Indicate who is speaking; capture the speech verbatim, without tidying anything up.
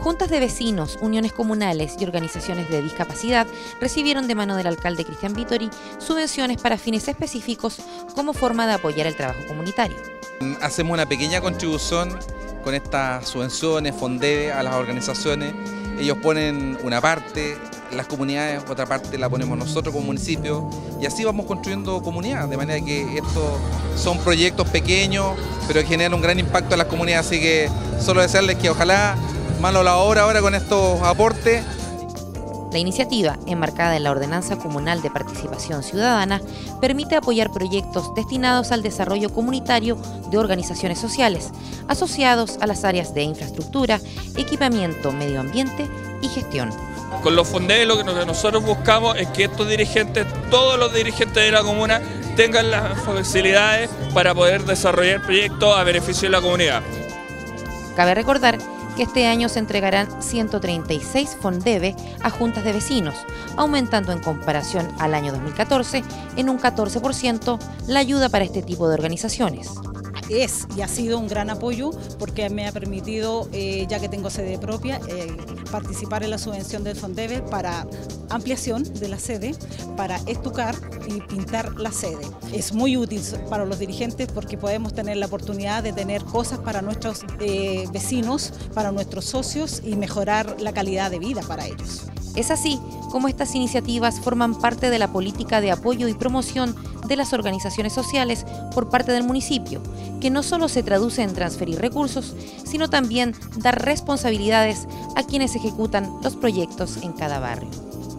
Speaker 1: Juntas de vecinos, uniones comunales y organizaciones de discapacidad recibieron de mano del alcalde Cristian Vittori subvenciones para fines específicos como forma de apoyar el trabajo comunitario.
Speaker 2: Hacemos una pequeña contribución con estas subvenciones, Fondeve, a las organizaciones. Ellos ponen una parte, las comunidades, otra parte la ponemos nosotros como municipio, y así vamos construyendo comunidad, de manera que estos son proyectos pequeños, pero que generan un gran impacto en las comunidades, así que solo desearles que ojalá, mano a la obra ahora con estos aportes.
Speaker 1: La iniciativa, enmarcada en la Ordenanza Comunal de Participación Ciudadana, permite apoyar proyectos destinados al desarrollo comunitario de organizaciones sociales, asociados a las áreas de infraestructura, equipamiento, medio ambiente y gestión.
Speaker 3: Con los Fondeve lo que nosotros buscamos es que estos dirigentes, todos los dirigentes de la comuna, tengan las facilidades para poder desarrollar proyectos a beneficio de la comunidad.
Speaker 1: Cabe recordar que este año se entregarán ciento treinta y seis Fondeve a juntas de vecinos, aumentando en comparación al año dos mil catorce en un catorce por ciento la ayuda para este tipo de organizaciones.
Speaker 4: Es y ha sido un gran apoyo porque me ha permitido, eh, ya que tengo sede propia, eh, participar en la subvención del Fondeve para ampliación de la sede, para estucar y pintar la sede. Es muy útil para los dirigentes porque podemos tener la oportunidad de tener cosas para nuestros eh, vecinos, para nuestros socios y mejorar la calidad de vida para ellos.
Speaker 1: Es así como estas iniciativas forman parte de la política de apoyo y promoción de las organizaciones sociales por parte del municipio, que no solo se traduce en transferir recursos, sino también dar responsabilidades a quienes ejecutan los proyectos en cada barrio.